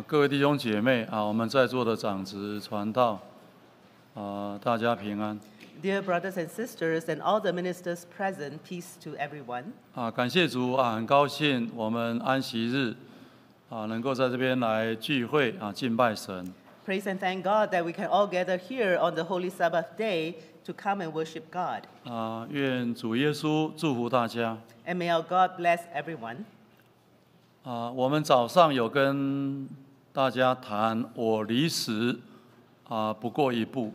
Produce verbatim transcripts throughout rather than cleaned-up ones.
各位弟兄姐妹啊，我们在座的长子传道啊，大家平安。 Dear brothers and sisters and all the ministers present, peace to everyone. 啊，感谢主啊，很高兴我们安息日啊能够在这边来聚会啊敬拜神。 Praise and thank God that we can all gather here on the Holy Sabbath day to come and worship God. 啊，愿主耶稣祝福大家。 And may our God bless everyone. 啊，我们早上有跟大家谈，我离死啊不过一步。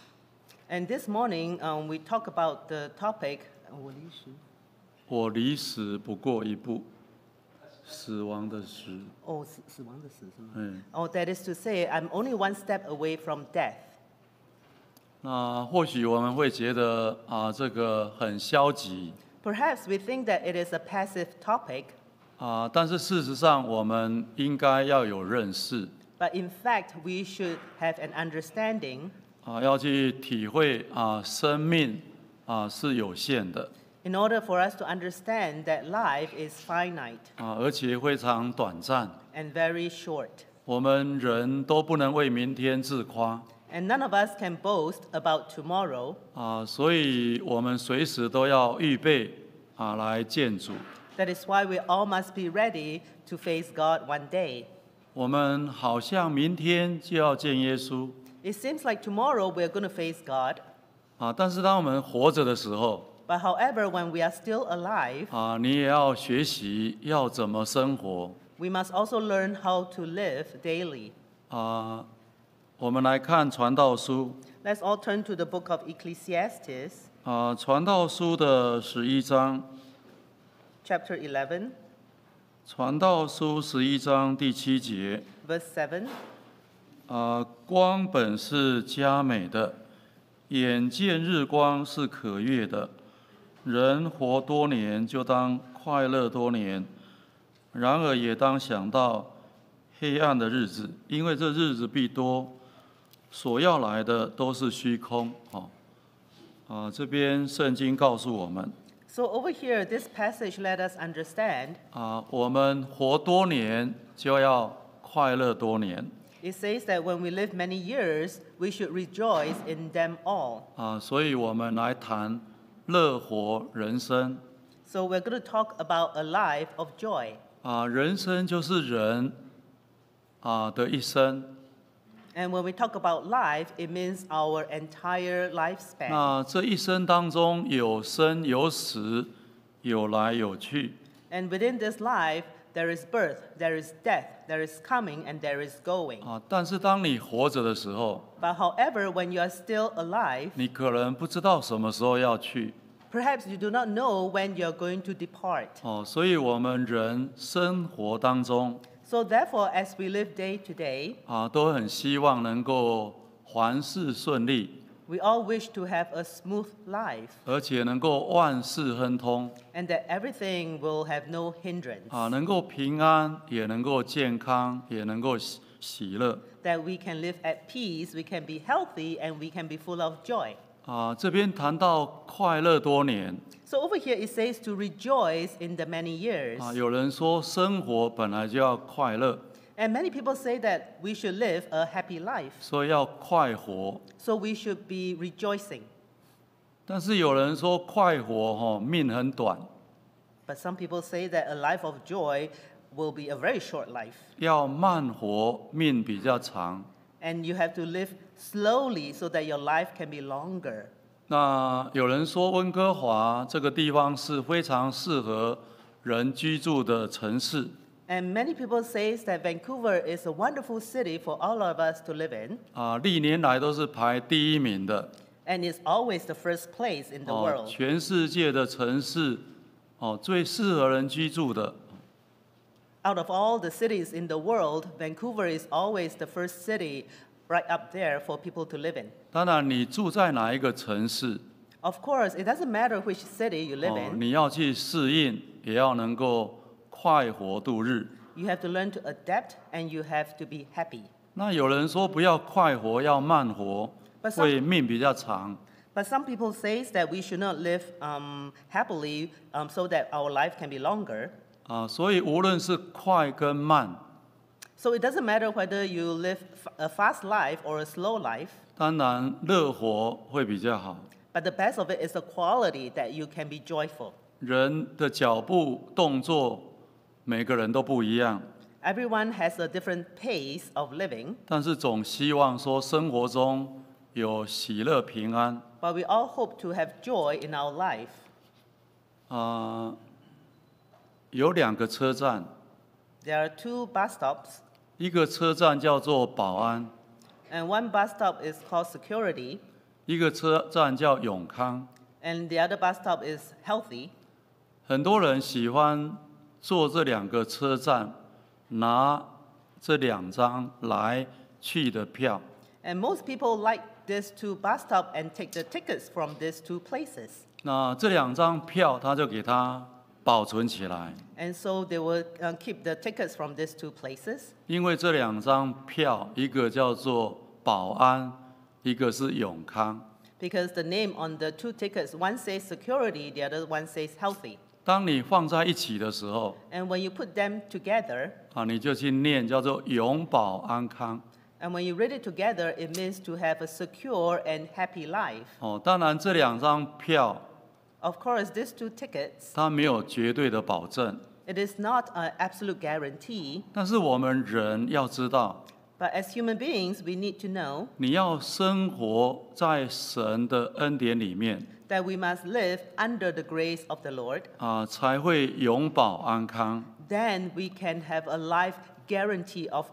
And this morning, um, we talk about the topic. 我离死不过一步，死亡的死。 哦，死死亡的死是吗？ 嗯。 Oh, that is to say, I'm only one step away from death. 那或许我们会觉得啊，这个很消极。 Perhaps we think that it is a passive topic. 啊，但是事实上，我们应该要有认识。 But in fact, we should have an understanding. 啊，要去体会啊，生命啊是有限的。 In order for us to understand that life is finite. 啊，而且非常短暂。 And very short. 我们人都不能为明天自夸。 And none of us can boast about tomorrow. 啊，所以我们随时都要预备啊来见主。 That is why we all must be ready to face God one day. 我们好像明天就要见耶稣。 It seems like tomorrow we're going to face God. 啊，但是当我们活着的时候， But however, when we are still alive, 啊，你也要学习要怎么生活。 we must also learn how to live daily. 啊，我们来看传道书。 Let's all turn to the book of Ecclesiastes. 啊，传道书的十一章。 Chapter eleven. 传道书十一章第七节。 Verse seven. 啊，光本是佳美的，眼见日光是可悦的。人活多年，就当快乐多年；然而也当想到黑暗的日子，因为这日子必多，所要来的都是虚空。哦，啊，这边圣经告诉我们。 So over here, this passage let us understand. 啊，我们活多年，就要快乐多年。 It says that when we live many years, we should rejoice in them all. 啊，所以我们来谈乐活人生。 So we're going to talk about a life of joy. 啊，人生就是人啊的一生。 And when we talk about life, it means our entire lifespan. 那这一生当中有生有死，有来有去。 And within this life, there is birth, there is death, there is coming, and there is going. 啊，但是当你活着的时候， But however, when you are still alive, 你可能不知道什么时候要去。 perhaps you do not know when you're going to depart. 哦，所以我们人生活当中 So therefore, as we live day to day, 啊，都很希望能够凡事顺利， we all wish to have a smooth life 而且能够万事亨通。 and that everything will have no hindrance. 啊，能够平安，也能够健康，也能够喜喜乐。 That we can live at peace, we can be healthy, and we can be full of joy. 啊，这边谈到快乐多年。 So over here it says to rejoice in the many years. 啊，有人说生活本来就要快乐， And many people say that we should live a happy life. 所以要快活。 So we should be rejoicing. 但是有人说快活哈、哦，命很短， But some people say that a life of joy will be a very short life. 要慢活，命比较长。 And you have to live slowly so that your life can be longer. 那有人说温哥华这个地方是非常适合人居住的城市。 And many people say that Vancouver is a wonderful city for all of us to live in. 啊，历年来都是排第一名的。 And it's always the first place in the 哦， world. 全世界的城市，哦，最适合人居住的。 Out of all the cities in the world, Vancouver is always the first city right up there for people to live in. 当然，你住在哪一个城市， Of course, it doesn't matter which city you live 哦， in. 你要去适应，也要能够快活度日。 You have to learn to adapt and you have to be happy. 那有人说不要快活，要慢活， But some- 会命比较长。 But some people say that we should not live um, happily um, so that our life can be longer. 啊，所以无论是快跟慢， So it doesn't matter whether you live a fast life or a slow life, 当然乐活会比较好。 but the best of it is the quality that you can be joyful. 人的脚步动作，每个人都不一样， Everyone has a different pace of living, 但是总希望说生活中有喜乐平安。 but we all hope to have joy in our life. 啊、有两个车站， There are two bus stops, 一个车站叫做保安， and one bus stop is called security, 一个车站叫永康。 and the other bus stop is healthy. 很多人喜欢坐这两个车站，拿这两张来去的票。 And most people like these two bus stops and take the tickets from these two places. 那这两张票，他就给它保存起来， And so they will uh, keep the tickets from these two places 因为这两张票，一个叫做保安，一个是永康。 because the name on the two tickets, one says security, the other one says healthy. 当你放在一起的时候， And when you put them together, 啊，你就去念叫做永保安康。 and when you read it together, it means to have a secure and happy life. 哦，当然这两张票 Of course, these two tickets, 它没有绝对的保证， it is not an absolute guarantee, 但是我们人要知道， but as human beings, we need to know 你要生活在神的恩典里面 that we must live under the grace of the Lord. 啊，才会永保安康。 Then we can have a life guarantee of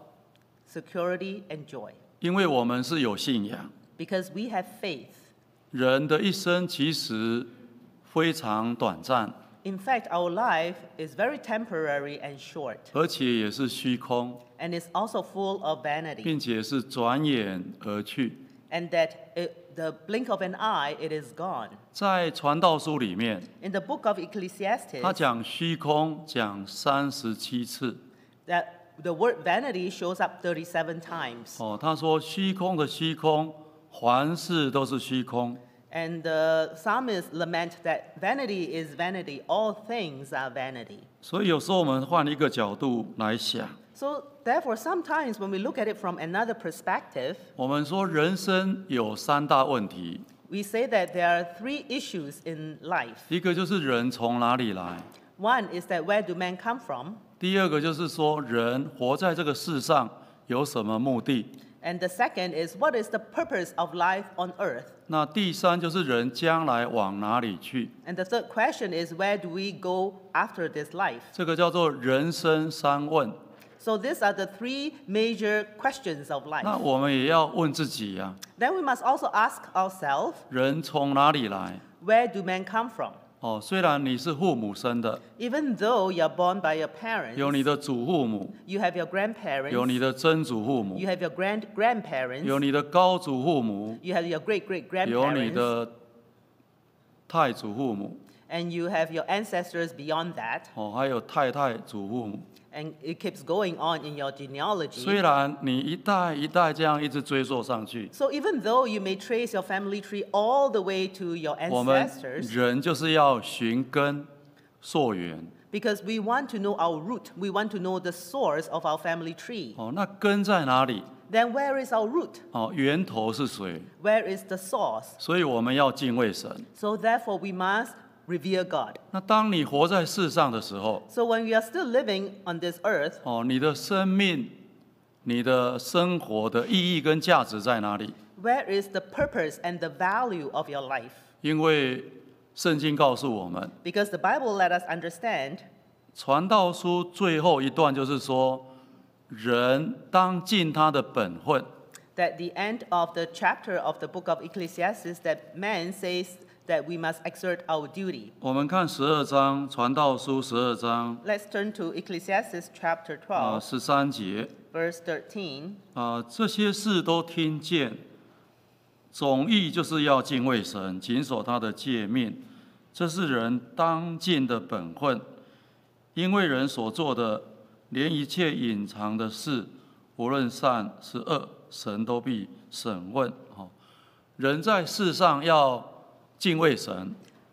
security and joy, 因为我们是有信仰， because we have faith. 人的一生其实非常短暂， In fact, our life is very temporary and short, 而且也是虚空， and it's also full of vanity, 并且是转眼而去。 and that it, the blink of an eye, it is gone. 在传道书里面， In the book of Ecclesiastes, 他讲虚空讲三十七次。 that the word vanity shows up thirty-seven times. 哦，他说虚空的虚空，凡事都是虚空。 And the psalmist lament that vanity is vanity, all things are vanity. 所以有时候我们换一个角度来想， So therefore, sometimes when we look at it from another perspective, 我们说人生有三大问题， we say that there are three issues in life. 一个就是人从哪里来， One is that where do men come from? 第二个就是说人活在这个世上有什么目的， And the second is what is the purpose of life on earth? 那第三就是人将来往哪里去， And the third question is where do we go after this life? 这个叫做人生三问。 So these are the three major questions of 那 life. 我们也要问自己呀、 Then we must also ask ourselves, 人从哪里来？ where do men come from? 哦，虽然你是父母生的， Even though you're born by your 有你 parents, 的祖父母， you have your 有你 grandparents, 的曾祖父母 you，have your grand 有 grandparents, 你的高祖父母， you have your great great 有你 grandparents, 的太祖父母， and you have your ancestors beyond that, 哦，还有太太祖父母。 and it keeps going on in your 虽 genealogy. 然你一代一代这样一直追溯上去， So even though you may trace your family tree all the way to your 我们 ancestors, 人就是要寻根溯源。 because we want to know our root, we want to know the source of our family tree. 哦，那根在哪里？ Then where is our root? 哦，源头是谁？ Where is the source? 所以我们要敬畏神。 So therefore we must revere God. 那当你活在世上的时候， So when we are still living on this earth, 哦，你的生命、你的生活的意义跟价值在哪里？ where is the purpose and the value of your life? 因为圣经告诉我们， Because the Bible let us understand 传道书最后一段就是说，人当尽他的本分。 that the end of the chapter of the book of Ecclesiastes that man says that we must exert our duty. 我们看十二章，传道书十二章 Let's turn to Ecclesiastes chapter 啊 twelve, 十三节 verse thirteen. 啊，这些事都听见，总意就是要敬畏神，谨守他的诫命，这是人当尽的本分。因为人所做的，连一切隐藏的事，无论善是恶，神都必审问。哦，人在世上要敬畏神，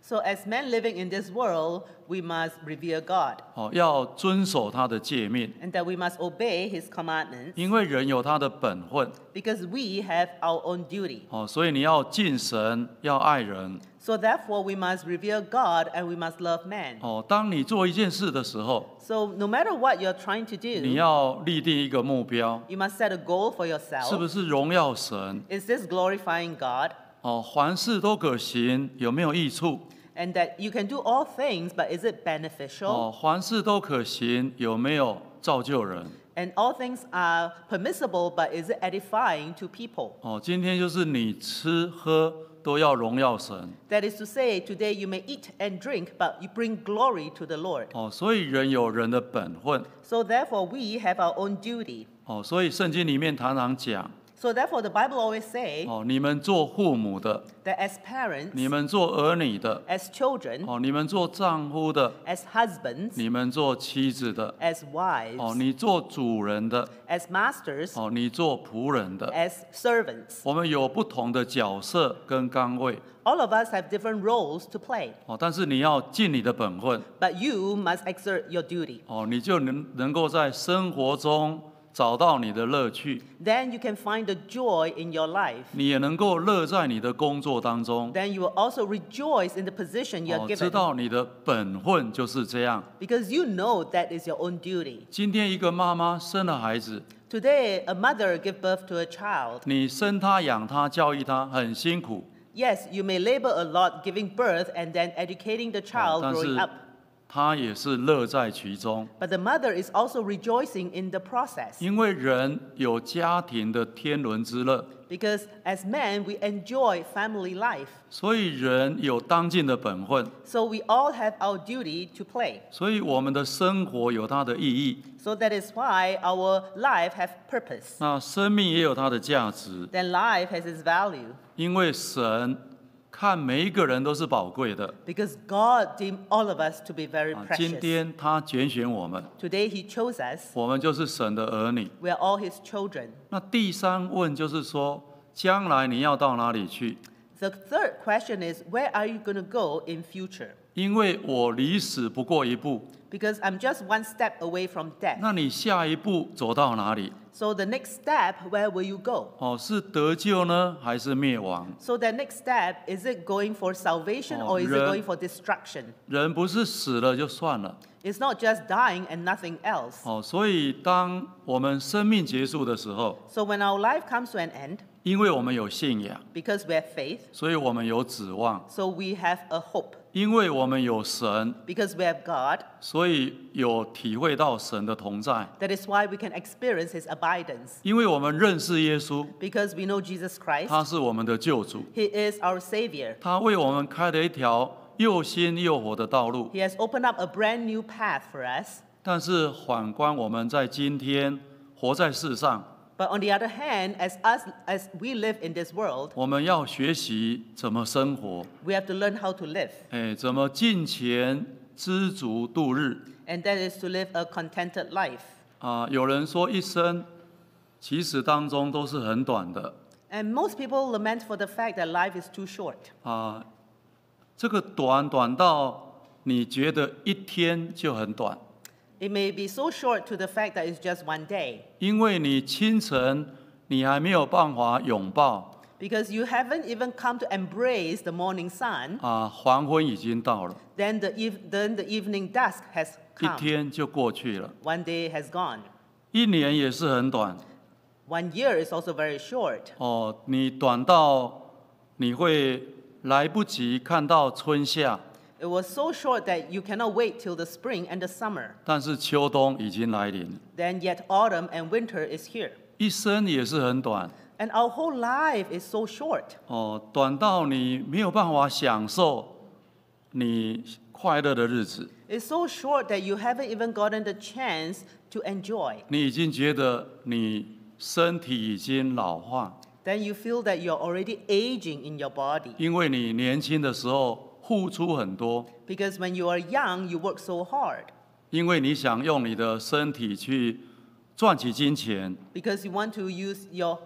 So as men living in this world, we must revere God, 哦，要遵守他的诫命， and that we must obey his commandments, 因为人有他的本分， because we have our own duty. 哦，所以你要敬神，要爱人， So therefore, we must revere God and we must love man. 哦，当你做一件事的时候， So no matter what you're trying to 你 do, 要立定一个目标， you must set a goal for 是不 yourself. 是荣耀神？ Is this glorifying God? 哦，凡事都可行，有没有益处？ And that you can do all things, but is it beneficial? 哦，凡事都可行，有没有造就人？ And all things are permissible, but is it edifying to people? 哦，今天就是你吃喝都要荣耀神。 That is to say, today you may eat and drink, but you bring glory to the Lord. 哦，所以人有人的本分。 So therefore, we have our own duty. 哦，所以圣经里面常常讲， So therefore, the Bible always say 哦，你们做父母的， that as parents, 你们做儿女的， as children, 哦，你们做丈夫的， as husbands, 你们做妻子的， as wives, 哦，你做主人的， as masters, 哦，你做仆人的。 as servants. 我们有不同的角色跟岗位， All of us have different roles to play, 哦，但是你要尽你的本分， but you must exert your duty. 哦，你就能能够在生活中找到你的乐趣， Then you can find the joy in your life. 你也能够乐在你的工作当中， Then you will also rejoice in the position you 哦 are， 知 given, 道你的本分就是这样。 because you know that is your own duty. 今天一个妈妈生了孩子， Today, a mother gives birth to a child. 你生他养他教育他很辛苦， Yes, you may labor a lot giving birth and then educating the 哦 child 但 growing 是 up. 他也是乐在其中， But the mother is also rejoicing in the process. 因为人有家庭的天伦之乐， Because as men, we enjoy family life. 所以人有当尽的本分， So we all have our duty to play. 所以我们的生活有它的意义， So that is why our life have purpose. 那生命也有它的价值， Then life has its value. 因为神看每一个人都是宝贵的。 Because God deemed all of us to be very 啊，今 precious. 天他拣选我们， Today He chose us. 我们就是神的儿女。 We are all His children. 那第三问就是说，将来你要到哪里去？ The third question is, where are you going to go in future? 因为我离死不过一步， Because I'm just one step away from death. 那你下一步走到哪里？ So the next step, where will you go? 哦，是得救呢，还是灭亡？ So the next step, is it going for salvation Oh, or is it re- going for destruction? 人不是死了就算了， It's not just dying and nothing else. 哦，所以当我们生命结束的时候， So when our life comes to an end, 因为我们有信仰， because we have faith, 所以我们有指望； so we have a hope. 因为我们有神， Because we have God, 所以有体会到神的同在。 that is why we can experience His abidance. 因为我们认识耶稣， Because we know Jesus Christ, 他是我们的救主， He is our Savior. 他为我们开了一条又新又活的道路。 He has opened up a brand new path for us. 但是反观我们在今天活在世上， But on the other hand, as us, as we live in this world, 我们要学习怎么生活， we have to learn how to live. 哎，怎么尽钱知足度日 And that is to live a contented life. 啊、有人说一生其实当中都是很短的 And most people lament for the fact that life is too short. 啊、这个短短到你觉得一天就很短， It may be so short to the fact that it's just one day. 因为你清晨你还没有办法拥抱 Because you haven't even come to embrace the morning sun, 啊、黄昏已经到了， then the, eve- then the evening dusk has 一 come. 天就过去了。 One day has gone. 一年也是很短 One year is also very short. 哦，你短到你会来不及看到春夏， It was so short that you cannot wait till the spring and the summer. 但是秋冬已经来临。 Then yet autumn and winter is here. 一生也是很短 And our whole life is so short. 哦，短到你没有办法享受你快乐的日子， It's so short that you haven't even gotten the chance to enjoy. 你已经觉得你身体已经老化， Then you feel that you're already aging in your body. 因为你年轻的时候付出很多， Because when you are young, you work so hard. 因为你想用你的身体去赚取金钱， Because you want to use your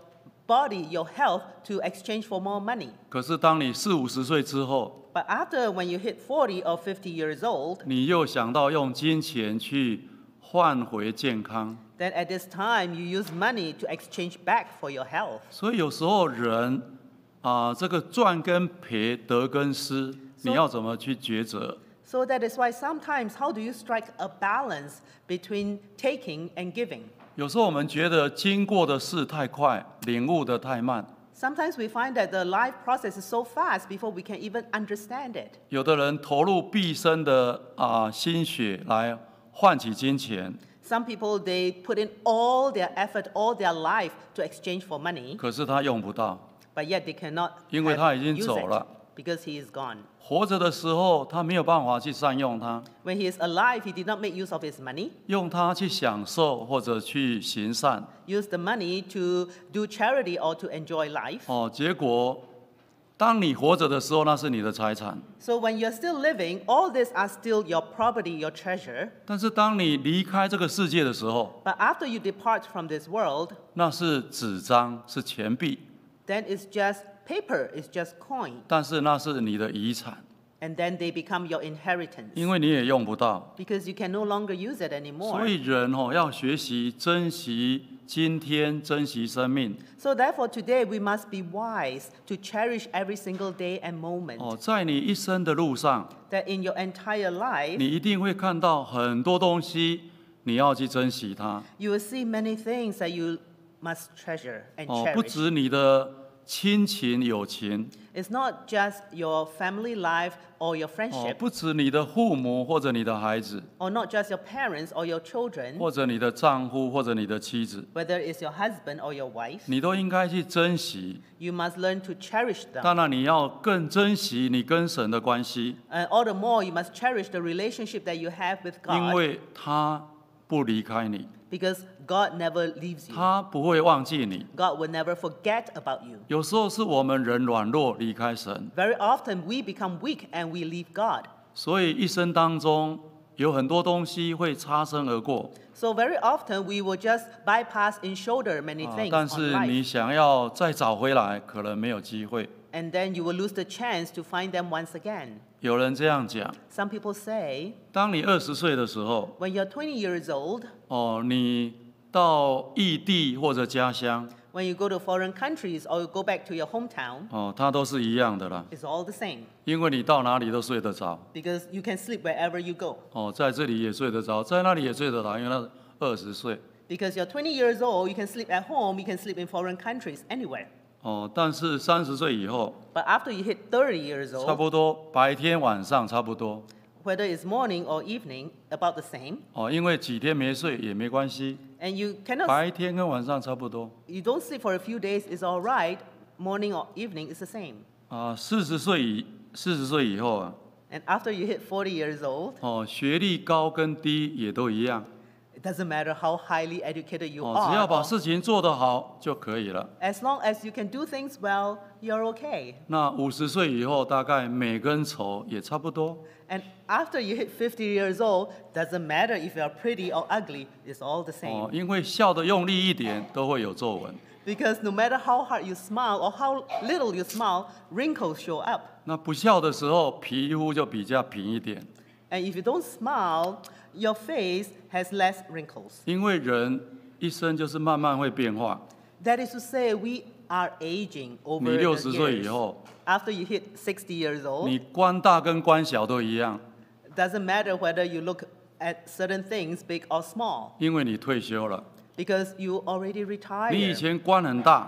body, your health, to exchange for more money. 可是当你四五十岁之后， But after when you hit forty or fifty years old, 你又想到用金钱去换回健康， then at this time you use money to exchange back for your health. 所以有时候人啊、这个赚跟赔、得跟失，你要怎么去抉择？ So that is why sometimes how do you strike a balance between taking and giving? 有时候我们觉得经过的事太快，领悟的太慢。 Sometimes we find that the life process is so fast before we can even understand it. 有的人投入毕生的啊、心血来换取金钱， Some people, they put in all their effort, all their life to exchange for money, 可是他用不到。 but yet they cannot 因为他已经 have- use 走了。 it because he is gone. 活着的时候，他没有办法去善用它， When he is alive, he did not make use of his money, 用它去享受或者去行善。 use the money to do charity or to enjoy life. 哦，结果当你活着的时候，那是你的财产； So when you're still living, all these are still your property, your treasure. 但是当你离开这个世界的时候， But after you depart from this world, 那是纸张，是钱币， then it's just paper, it's just coin. 但是那是你的遗产， And then they become your inheritance 因为你也用不到。 because you can no longer use it 所 anymore. 以人哦要学习珍惜今天，珍惜生命。 So therefore today we must be wise to cherish every single day and moment. 哦，在你一生的路上， That in your entire life, 你一定会看到很多东西，你要去珍惜它。 you will see many things that you must treasure and 哦，不 cherish. 止你的亲情友情， It's not just your family life or your 哦， friendship, 不止你的父母或者你的孩子， or not just your parents or your children, 或者你的丈夫或者你的妻子， whether it's your husband or your wife. 你都应该去珍惜。 You must learn to cherish them. 当然，你要更珍惜你跟神的关系， And all the more, you must cherish the relationship that you have with 因 God 为他不离开你， because God never leaves you. 他不会忘记你。 God will never forget about you. 有时候是我们人软弱离开神， Very often, we become weak and we leave God. 所以一生当中有很多东西会擦身而过。 So very often, we will just bypass and shoulder many 啊 things 但 on 是 life. 你想要再找回来，可能没有机会。 And then you will lose the chance to find them once again. 有人这样讲： Some people say, 当你二十岁的时候， when you're twenty years old, 哦，你到异地或者家乡， when you go to foreign countries or you go back to your hometown, 哦，它都是一样的啦， it's all the same 因为你到哪里都睡得着。 because you can sleep wherever you go. 哦，在这里也睡得着，在那里也睡得着，因为那二十岁。 Because you're twenty years old, you can sleep at home, you can sleep in foreign countries, anywhere. 哦，但是三十岁以后， But after you hit thirty years 差 old, 不多白天晚上差不多。 whether it's morning or evening, about the same. 哦，因为几天没睡也没关系， And you cannot, 白天跟晚上差不多。 you don't sleep for a few days, it's all right. Morning or evening is the same. 啊，四十岁以四十岁以后啊， And after you hit forty years old, 哦，学历高跟低也都一样。 it doesn't matter how highly educated you 哦，只要 are. 把 or- 事情做得好就可以了。 As long as you can do things well, you're okay. 那五十岁以后，大概美跟丑也差不多。 And after you hit fifty years old, doesn't matter if you're pretty or ugly, it's all the 哦 same.， 因为笑得用力一点都会有皱纹。 Because no matter how hard you smile or how little you smile, wrinkles show up. 那不笑的时候，皮肤就比较平一点。 And if you don't smile, your face has less wrinkles. 因为人一生就是慢慢会变化。 That is to say, we are aging 你 over 六 the 十岁以 years. 后， After you hit sixty years old, 你官大跟官小都一样， doesn't matter whether you look at certain things big or small, 因为你退休了。 because you already 你以 retired. 前官很大，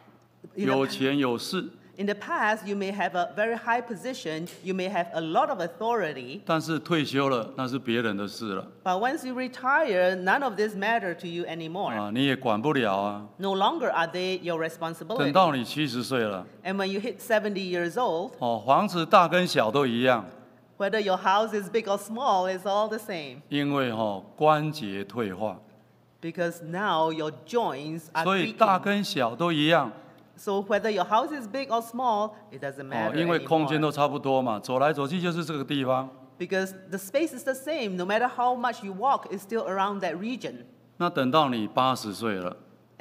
In the 有钱有势， In the past, you may have a very high position, you may have a lot of authority, 但是退休了，那是别人的事了 but once you retire, none of this matter to you anymore. 啊，你也管不了啊。 No longer are they your 等 responsibility. 到你七十岁了， And when you hit seventy years old, 哦，房子大跟小都一样， whether your house is big or small, it's all the same. 因为哦关节退化， Because now your joints are 所以大 creaking. 跟小都一样 So whether your house is big or small, it doesn't 哦， matter 因为空间 anymore. 都差不多嘛，走来走去就是这个地方。 Because the space is the same. No matter how much you walk, it's still around that region. 那等到你八十岁了，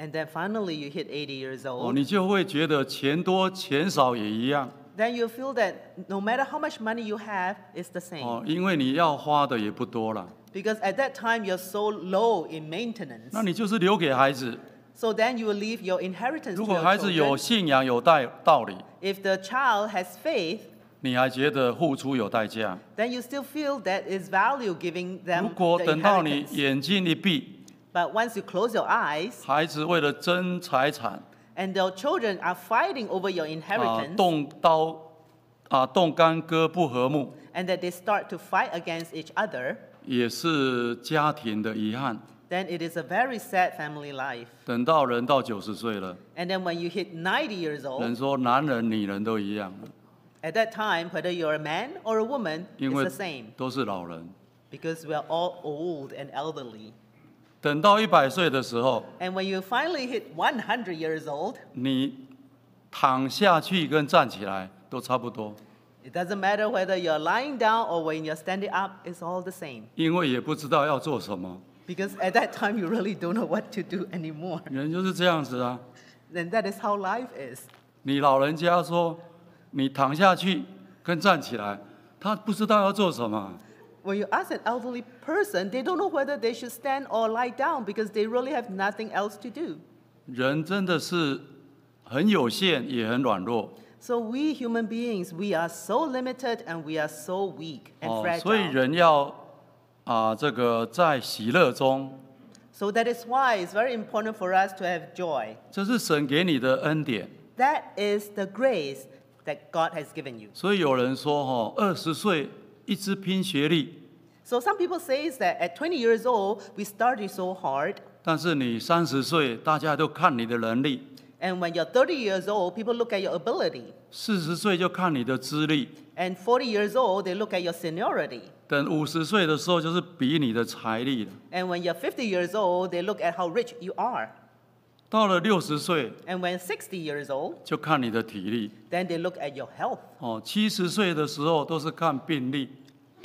and then finally you hit eighty years 哦， old, 你就会觉得钱多钱少也一样 then you feel that no matter how much money you have, it's the same. 哦，因为你要花的也不多了， Because at that time you're so low in maintenance. 那你就是留给孩子。 So then you will leave your inheritance 如 to 果 your 孩子有 children. 信仰有道道理， If the child has faith, 你还觉得付出有代价。 then you still feel that is value giving 如 them 果 the 等到你 inheritance. 眼睛一闭， But once you close your eyes, 孩子为了争财产 and the children are fighting over your 啊， inheritance, 动刀啊，动干戈不和睦， and that they start to fight against each other, 也是家庭的遗憾。 then it is a very sad family life. 等到人到九十岁了， And then when you hit ninety years 人 old, 说男人女人都一样， at that time, whether you're a man or a woman, 因 it's 为 the same. 都是老人。 Because we are all old and elderly. 等到一百岁的时候， And when you finally hit one hundred years old, 你躺下去跟站起来都差不多， it doesn't matter whether you're lying down or when you're standing up, it's all the same. 因为也不知道要做什么。 Because at that time, you really don't know what to do anymore. 人就是这样子啊。 And that is how life is. 你老人家说，你躺下去跟站起来，他不知道要做什么。 When you ask an elderly person, they don't know whether they should stand or lie down because they really have nothing else to do. 人真的是很有限，也很软弱 So we human beings, we are so limited and we are so weak and 哦，所以 fragile. 人要啊，这个在喜乐中， So that is why it's very important for us to have joy. 这是神给你的恩典。 That is the grace that God has given you. 所以有人说，哈，二十岁一直拼学历， So some people say that at twenty years old, we started so hard. 但是你三十岁，大家都看你的能力； And when you're thirty years old, people look at your ability. 四十岁就看你的资历； And forty years old, they look at your seniority. 等五十岁的时候，就是比你的财力了。 And when you're fifty years old, they look at how rich you are. 到了六十岁， And when sixty years old, 就看你的体力。 then they look at your health. 哦，七十岁的时候都是看病历。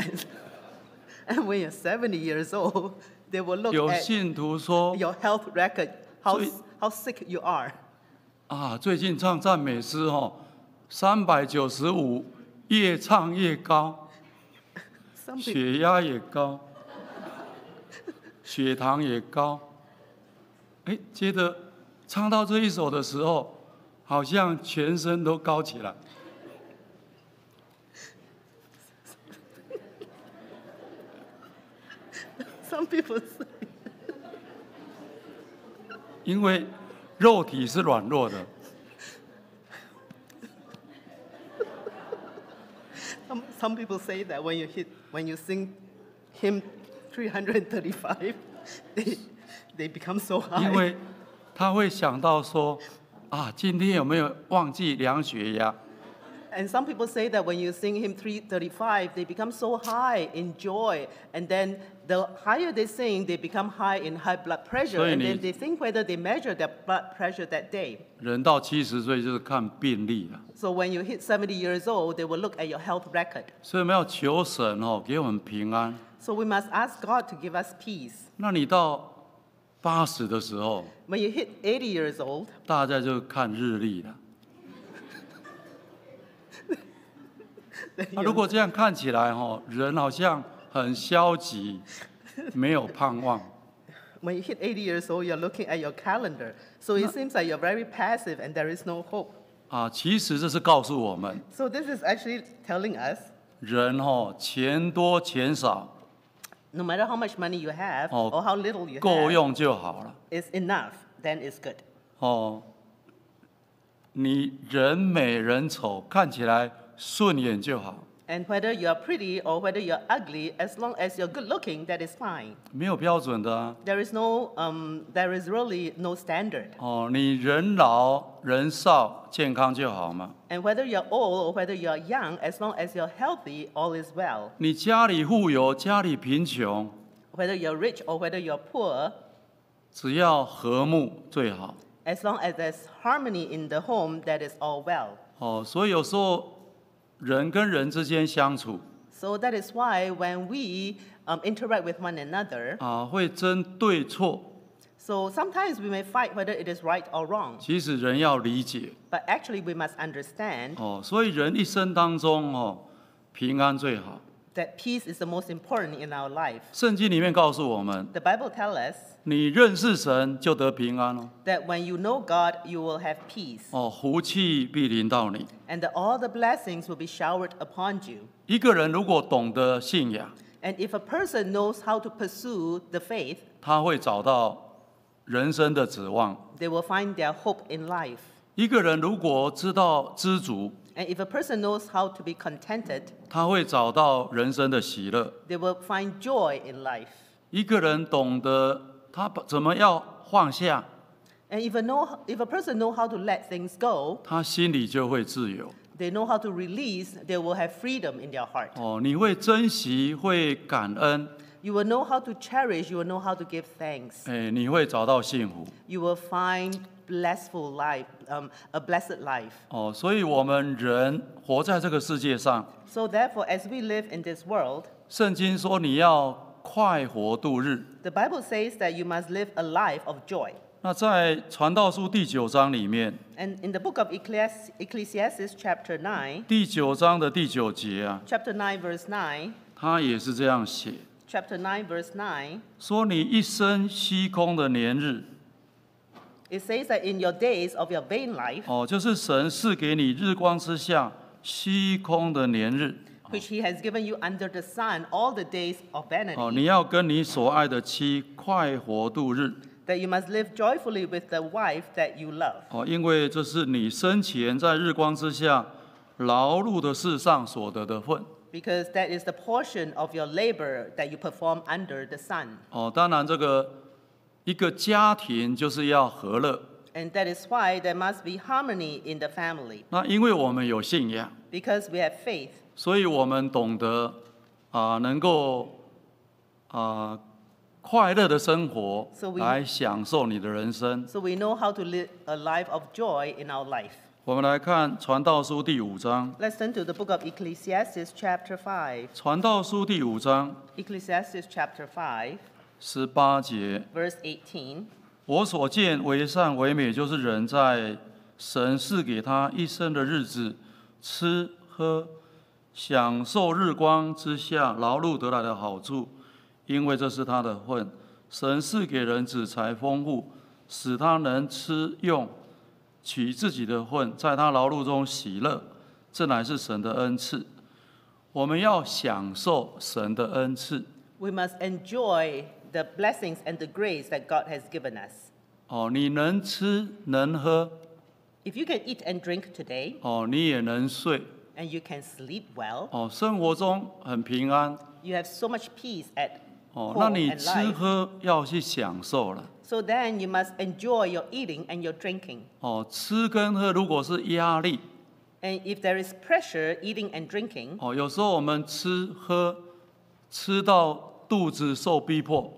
And when you're seventy years old, they will look 有 at 信徒说 your health record, how, 所以- how sick you are. 啊，最近唱赞美诗哦，三百九十五，越唱越高， Some people, 血压也高，血糖也高。哎，接着唱到这一首的时候，好像全身都高起来。 some people say, 因为肉体是软弱的， some, some people say that when you hit, when you sing hymn three hundred thirty-five, they, they become so 因 high. 为他会想到说，啊，今天有没有忘记量血压？ And some people say that when you sing hymn three thirty-five, they become so high in joy. And then the higher they sing, they become high in high blood pressure. 所以 And 你- then they think whether they measure their blood pressure that day. 人到七十岁就是看病历了。 So when you hit seventy years old, they will look at your health record. 所以我们要求神哦，给我们平安。 So we must ask God to give us peace. 那你到八十的时候， When you hit eighty years old, 大家就看日历了。 then 那 you- 如果这样看起来哦，人好像很消极，没有盼望。 when you hit eighty years old, you're looking at your calendar. So it seems like you're very passive and there is no hope. 啊，其实这是告诉我们， So this is actually telling us 人哦，钱多钱少， no matter how much money you have Oh, or how little you 够 have, 用就好了。 is enough, then it's good. 哦，你人美人丑，看起来顺眼就好， And whether you're pretty or whether you're ugly, as long as you're good looking, that is fine. 没有标准的啊。 There is no, um, there is really no standard. 哦，你人老人少，健康就好嘛。 And whether you're old or whether you're young, as long as you're healthy, all is well. 你家里富有，家里贫穷， Whether you're rich or whether you're poor, 只要和睦最好。 as long as there's harmony in the home, that is all well. 哦，所以有时候人跟人之间相处 So that is why when we um, interact with one another, 啊，会争对错， So sometimes we may fight whether it is right or wrong, 其实人要理解 but actually we must understand 哦，所以人一生当中哦，平安最好。 that peace is the most important in our life. 圣经里面告诉我们， The Bible tells us 你认识神就得平安哦， that when you know God, you will have peace, 哦，福气必临到你。 and that all the blessings will be showered upon you. 一个人如果懂得信仰， And if a person knows how to pursue the faith, 他会找到人生的指望。 they will find their hope in life. 一个人如果知道知足， And if a person knows how to be contented, 他会找到人生的喜乐。 they will find joy in life. 一个人懂得他怎么样放下， And if a, know, if a person know how to let things go, 他心里就会自由。 they know how to release, they will have freedom in their heart. 哦，你会珍惜，会感恩， You will know how to cherish, you will know how to give thanks. 哎，你会找到幸福。 You will find blissful life, um, a blessed life. 哦，所以我们人活在这个世界上， So therefore, as we live in this world, 圣经说你要快活度日。 the Bible says that you must live a life of joy. 那在传道书第九章里面， And in the book of Ecclesi- Ecclesiastes, chapter nine, 第九章的第九节啊， chapter nine, verse nine, 他也是这样写， chapter nine, verse nine, 说你一生虚空的年日， it says that in your days of your vain life, 哦，就是神赐给你日光之下虚空的年日， which he has given you under the sun all the days of 哦， vanity, 你要跟你所爱的妻快活度日， that you must live joyfully with the wife that you love. 哦，因为这是你生前在日光之下劳碌的事上所得的份。 Because that is the portion of your labor that you perform under the sun. 哦，当然这个一个家庭就是要和乐。 And that is why there must be harmony in the family. 那因为我们有信仰， Because we have faith, 所以我们懂得啊、能够啊、快乐的生活 So we- 来享受你的人生。 so we know how to live a life of joy in our life. 我们来看传道书第五章， Let's turn to the book of Ecclesiastes, chapter five. 传道书第五章 Ecclesiastes, chapter five, 十八节， verse eighteen. 我所见为善为美，就是人在神赐给他一生的日子，吃喝，享受日光之下劳碌得来的好处，因为这是他的份。神赐给人子财丰富，使他能吃用，取自己的份，在他劳碌中喜乐，这乃是神的恩赐。我们要享受神的恩赐。 We must enjoy the blessings and the grace that God has given us. 哦，你能吃能喝， If you can eat and drink today, 哦，你也能睡。 and you can sleep well, 哦，生活中很平安。 you have so much peace at 哦， home 那你 and 吃 life. 喝要去享受了。 So then you must enjoy your eating and your drinking. 哦，吃跟喝如果是压力， And if there is pressure, eating and drinking, 哦，有时候我们吃喝吃到肚子受逼迫，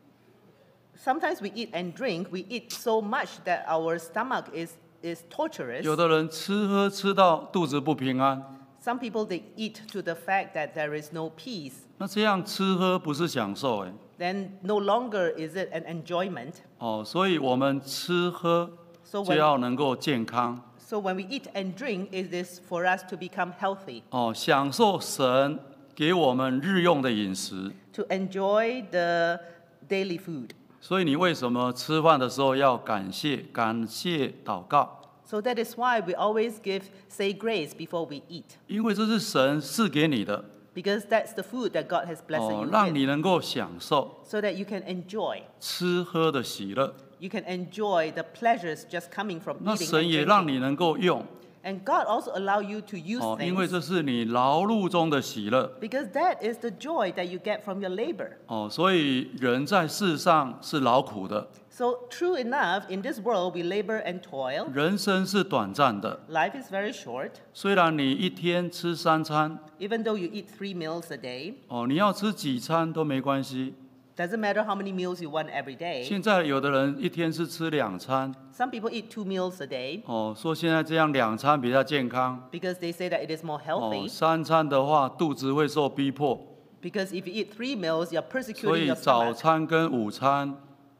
sometimes we eat and drink, we eat so much that our stomach is, is torturous. 有的人吃喝吃到肚子不平安， Some people, they eat to the fact that there is no peace. 那这样吃喝不是享受哎。 Then no longer is it an enjoyment. 哦，所以我们吃喝 So 就 when, 要能够健康。 so when we eat and drink, it is for us to become healthy, 哦，享受神给我们日用的饮食。 to enjoy the daily food. 所以你为什么吃饭的时候要感谢、感谢祷告？ So that is why we always give, say grace before we eat. 因为这是神赐给你的， Because that's the food that God has blessed 哦， you 让 with, 你能够享受 so that you can enjoy. 吃喝的喜乐。 You can enjoy the pleasures just coming from 那 eating 神 and 也让 drinking. 你能够用， And God also allow you to use 哦，因为 things 这是你劳碌中的喜乐。 because that is the joy that you get from your labor. 哦，所以人在世上是劳苦的， So true enough, in this world we labor and toil. 人生是短暂的。 Life is very short. 虽然你一天吃三餐， Even though you eat three meals a day, 哦，你要吃几餐都没关系。 doesn't matter how many meals you want every day. 现在有的人一天是吃两餐， Some people eat two meals a day 哦，说现在这样两餐比较健康。 because they say that it is more 哦， healthy. 三餐的话肚子会受逼迫， Because if you eat three meals, you're 所 persecuting 以 your 早 stomach. 餐跟午餐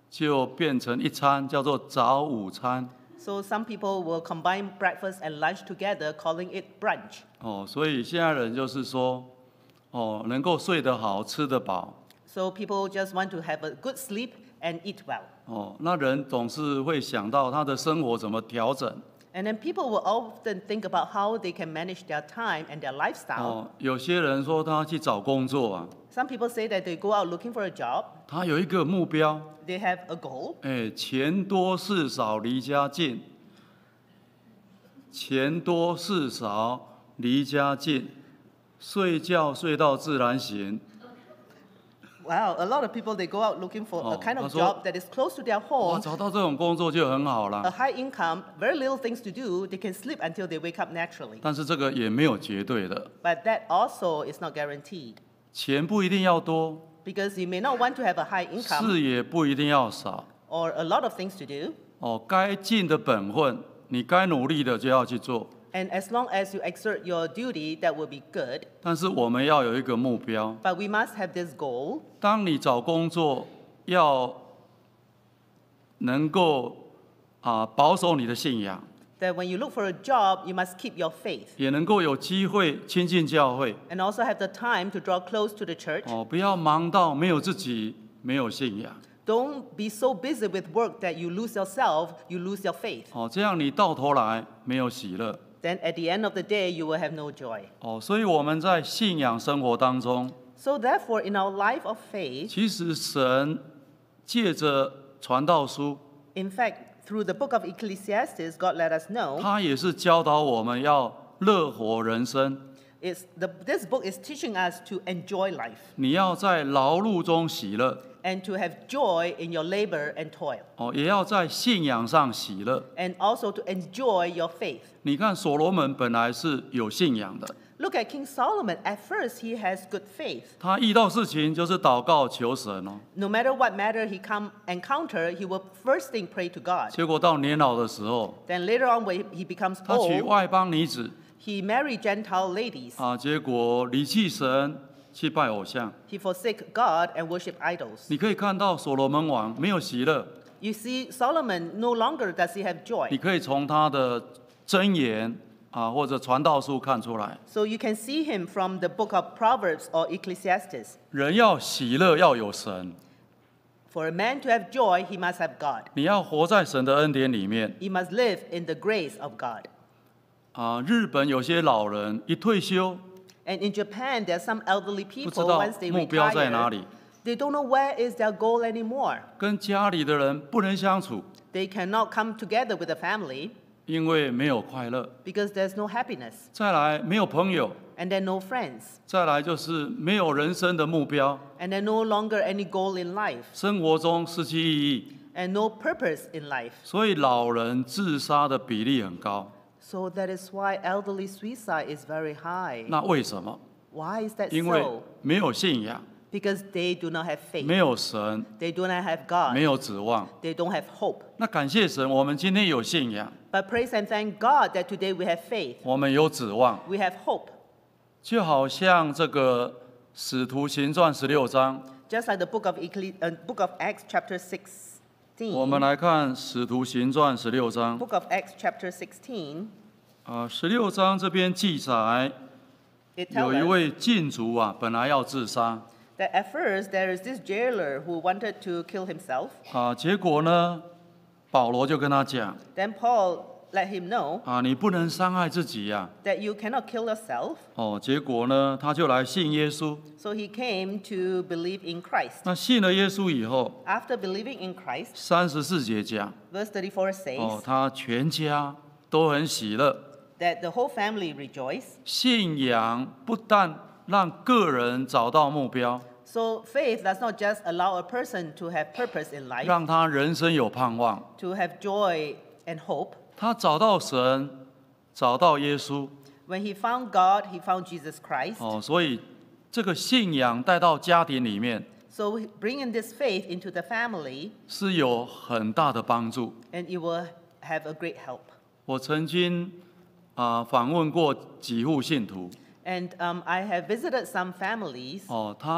就变成一餐，叫做早午餐。 So some people will combine breakfast and lunch together, calling it brunch. 哦，所以现在人就是说，哦，能够睡得好，吃得饱。 So people just want to have a good sleep and eat well. 哦，那人总是会想到他的生活怎么调整。 And then people will often think about how they can manage their time and their lifestyle. 哦，有些人说他去找工作啊， Some people say that they go out looking for a job, 他有一个目标， they have a goal, 哎，钱多事少离家近，钱多事少离家近，睡觉睡到自然醒。 wow, a lot of people, they go out looking for a Oh, kind of 他说- job that is close to their 哇， home, 找到这种工作就很好 a 了。 high income, very little things to do, they can sleep until they wake up naturally. 但是这个也没有绝对的， But that also is not guaranteed, 钱不一定要多， because you may not want to have a high income 事也不一定要少。 or a lot of things to do. 哦，该尽的本分，你该努力的就要去做。 And as long as you exert your duty, that will be good. 但是我们要有一个目标， But we must have this goal. 当你找工作，要能够啊保守你的信仰， That when you look for a job, you must keep your faith 也能够有机会亲近教会。 and also have the time to draw close to the church. 哦，不要忙到没有自己，没有信仰。 Don't be so busy with work that you lose yourself, you lose your faith. 哦，这样你到头来没有喜乐。 Then at the end of the day, you will have no joy. 哦，所以我们在信仰生活当中， So therefore, in our life of faith, 其实神借着传道书， in fact, through the book of Ecclesiastes, God let us know 他也是教导我们要乐活人生。 is the, this book is teaching us to enjoy life 你要在劳碌中喜乐， and to have joy in your labor and toil, 哦，也要在信仰上喜乐。 and also to enjoy your faith. 你看，所罗门本来是有信仰的， Look at King Solomon. At first, he has good faith. 他遇到事情就是祷告求神哦。 No matter what matter he come encounter, he will first thing pray to God. 结果到年老的时候， Then later on, when he becomes 他娶 old, 外邦女子 he married Gentile ladies. 啊，结果离弃神，去拜偶像。 He forsake God and worship idols. 你可以看到所罗门王没有喜乐， You see, Solomon no longer does he have 你 joy. 可以从他的箴言啊或者传道书看出来。 So you can see him from the book of Proverbs or Ecclesiastes. 人要喜乐，要有神， For a man to have joy, he must have God. 你要活在神的恩典里面 He must live in the grace of God. 啊。日本有些老人一退休， And in Japan, there are some elderly 不知 people, 道 once they 目标在哪 retire, 里， they don't know where is their goal anymore. 跟家里的人不能相处， They cannot come together with the family 因为没有快乐。 because there's no happiness. 再来，没有朋友， And there are no friends. 再来就是没有人生的目标， And there no longer any goal in life. 生活中失去意义， And no purpose in life. 所以老人自杀的比例很高。 So that is why elderly suicide is very high. 那为什么？ Why is that 因为 so? 没有信仰， Because they do not have 没 faith. 有神， They do not have 没 God. 有指望。 They don't have hope. 那感谢神，我们今天有信仰， But praise and thank God that today we have faith. 我们有指望， We have hope. 就好像这个使徒行传十六章， Just like the book of, Ecclesi- uh, book of Acts chapter sixteen. 我们来看使徒行传十六章 Book of Acts chapter sixteen. 啊，十六章这边记载， It 有 tells 一 us 位禁足啊，本来要自杀 that at first there is this jailer who wanted to kill himself. 啊，结果呢，保罗就跟他讲 Then Paul let him know 啊，你不能伤害自己呀、 that you cannot kill yourself. 哦，结果呢，他就来信耶稣。 So he came to believe in Christ. 那信了耶稣以后， After believing in Christ, 三十四节讲， verse thirty-four says 哦，他全家都很喜乐。 that the whole family rejoiced. 信仰不但让个人找到目标， So faith does not just allow a person to have purpose in life, 让他人生有盼望。 to have joy and hope. 他找到神，找到耶稣。 When he found God, he found Jesus Christ. 哦，所以这个信仰带到家庭里面 So bringing this faith into the family, 是有很大的帮助。 and it will have a great help. 我曾经啊、访问过几户信徒， And um, I have visited some families. 哦，他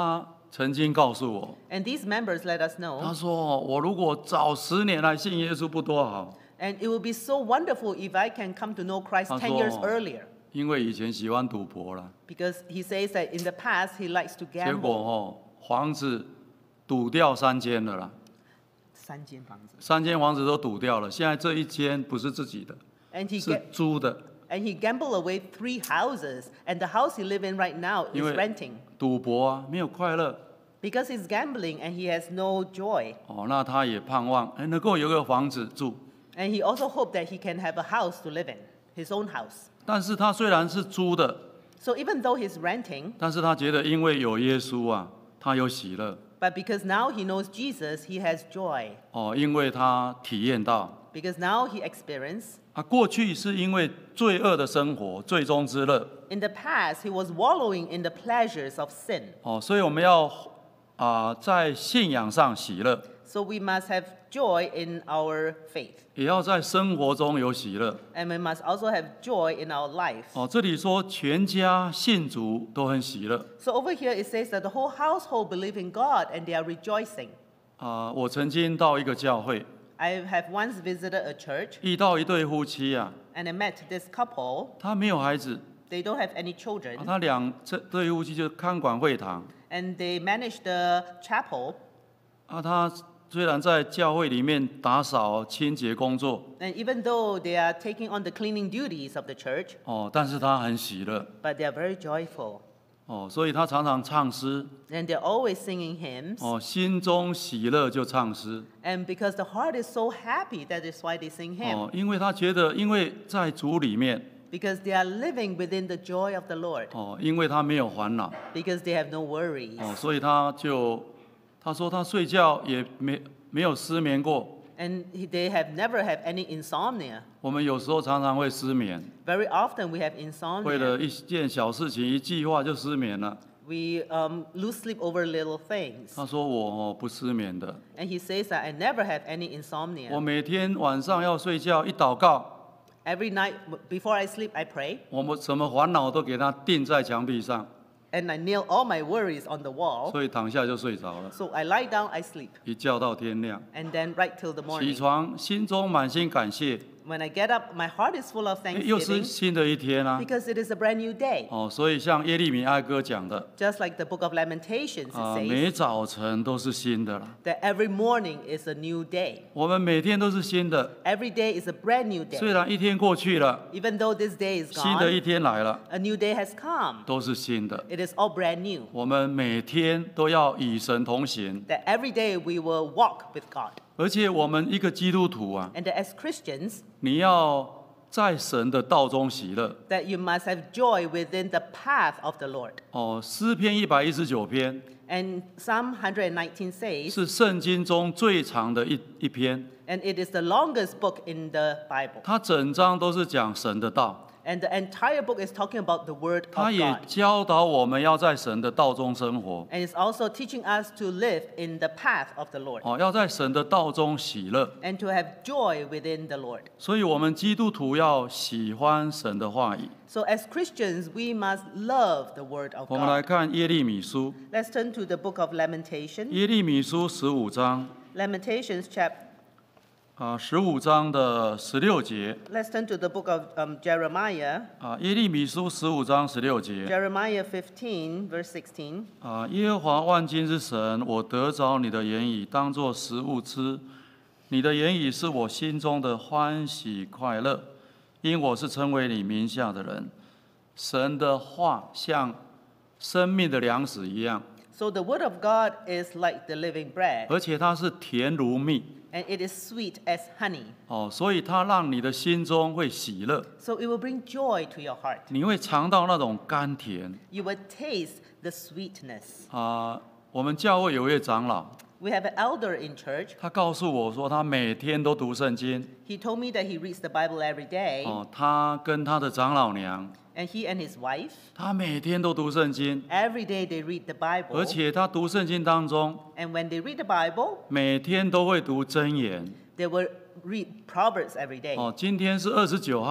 曾经告诉我， And these members let us 他 know, 说我如果早十年来信耶稣不多好， and it would be so wonderful if I can come to know Christ 他 ten years 说 earlier. 因为以前喜欢赌博了， Because he says that in the past he likes to 结果 gamble. 哦房子赌掉三间了啦， 三间房子。 三间房子都赌掉了，现在这一间不是自己的， And he 是 ga- 租的， and he gambled away three houses, and the house he live in right now 因 is 为 renting. 赌博啊没有快乐 Because he's gambling and he has no joy. 哦，那他也盼望哎能够有个房子住， And he also hoped that he can have a house to live in, his own house. 但是他虽然是租的， So even though he's renting, 但是他觉得因为有耶稣啊，他有喜乐 but because now he knows Jesus, he has joy. 哦，因为他体验到 Because now he experienced, 啊，过去是因为罪恶的生活，最终之乐 in the past, he was wallowing in the pleasures of sin. 哦，所以我们要啊、在信仰上喜乐， So we must have joy in our faith. 也要在生活中有喜乐 And we must also have joy in our life. 哦。这里说全家信主都很喜乐 So over here it says that the whole household believe in God and they are rejoicing. 啊、我曾经到一个教会， I have once visited a church 遇到一对夫妻啊， and I met this couple. 他没有孩子， They don't have any children 啊、他两这对夫妻就看管会堂 and they manage the chapel. 啊。他虽然在教会里面打扫清洁工作 And even though they are taking on the cleaning duties of the church, 哦，但是他很喜乐 but they are very joyful. 哦，所以他常常唱诗 And they're always singing hymns. 哦，心中喜乐就唱诗 And because the heart is so happy, that is why they sing hymn. 哦，因为他觉得因为在主里面 Because they are living within the joy of the Lord. 哦，因为他没有烦恼 Because they have no worries. 哦，所以他就他说他睡觉也没没有失眠过。 And he- they have never had any insomnia. 我们有时候常常会失眠， Very often we have 为了 insomnia. 一件小事情一句话就失眠了。 We um, lose sleep over little things. 他说我哦不失眠的， And he says that I never had any 我 insomnia. 每天晚上要睡觉一祷告， Every night w- before I sleep, I pray. 我们什么烦恼都给他钉在墙壁上， And I nail all my worries on the wall. 所以躺下就睡着了， So I lie down, I sleep. 一觉到天亮。 And then right till the 起 morning. 床心中满心感谢， When I get up, my heart is full of 诶又是 thanksgiving 新的一天啊！ because it is a brand new day. 哦，所以像耶利米哀歌讲的 Just like the book of Lamentations, it 啊， says 每早晨都是新的了。 that every morning is a new day. 我们每天都是新的， Every day is a brand new 虽 day. 然一天过去了， Even though this day is 新的 gone, 一天来了， a new day has come. 都是新的。 It is all brand new. 我们每天都要与神同行， That every day we will walk with God. 而且我们一个基督徒啊， And that as Christians, 你要在神的道中喜乐。 that you must have joy within the path of the Lord. 哦，诗篇一百一十九篇 And Psalm one nineteen says, 是圣经中最长的一一篇， and it is the longest book in the Bible. 它整章都是讲神的道， And the entire book is talking about the Word 它 of 也 God. 教导我们要在神的道中生活。 And it's also teaching us to live in the path of the Lord 哦，要在神的道中喜乐。 and to have joy within the Lord. 所以，我们基督徒要喜欢神的话语。 So as Christians, we must love the Word of 我们来 God. 看耶利米书， Let's turn to the book of Lamentation. 耶利米书十五章 Lamentations chapter. 啊，十五章的十六节 Let's turn to the book of um, Jeremiah. 啊，耶利米书十五章十六节 Jeremiah fifteen, verse sixteen. 啊，耶和华万军之神，我得着你的言语，当作食物吃。你的言语是我心中的欢喜快乐，因我是称为你名下的人。神的话像生命的粮食一样， So the word of God is like the living bread, 而且它是甜如蜜 and it is sweet as honey. 哦，所以它让你的心中会喜乐， So it will bring joy to your heart. 你会尝到那种甘甜 You will taste the sweetness. 啊。我们教会有一位长老， We have an elder in church. 他告诉我说，他每天都读圣经 He told me that he reads the Bible every day, 哦。他跟他的长老娘， and he and his wife, 他每天都读圣经， every day they read the 而 Bible. 且他读圣经当中， And when they read the Bible, 每天都会读箴言 they will read Proverbs every day. 哦。今天是二十九号，